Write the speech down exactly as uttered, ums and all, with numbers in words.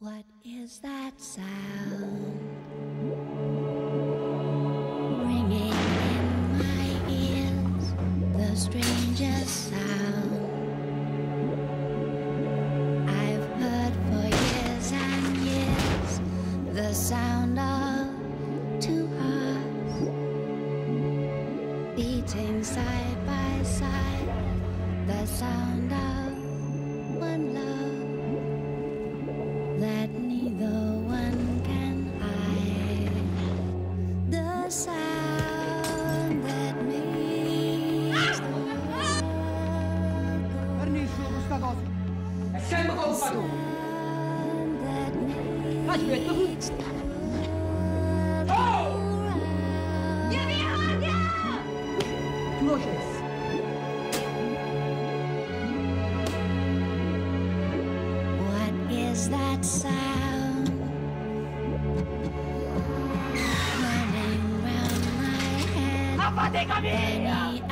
What is that sound ringing in my ears? The strangest sound I've heard for years and years. The sound of two hearts beating side by side. The sound of one love that neither one can hide. The sound that makes the world Permesso questa cosa. È sempre colpa tua. that Aspetta, makes tu. the world go round. Tu lo cessi. What is that sound running round my head? La fatica mia! Any